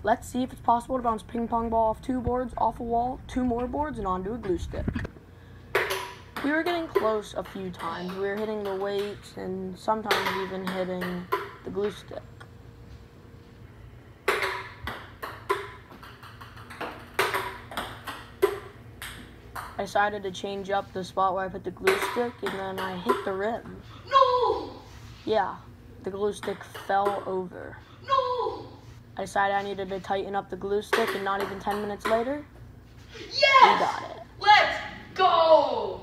Let's see if it's possible to bounce a ping pong ball off 2 boards, off a wall, 2 more boards, and onto a glue stick. We were getting close a few times. We were hitting the weights and sometimes even hitting the glue stick. I decided to change up the spot where I put the glue stick, and then I hit the rim. No! Yeah, the glue stick fell over. No! I decided I needed to tighten up the glue stick, and not even 10 minutes later, Yes! we got it. Let's go!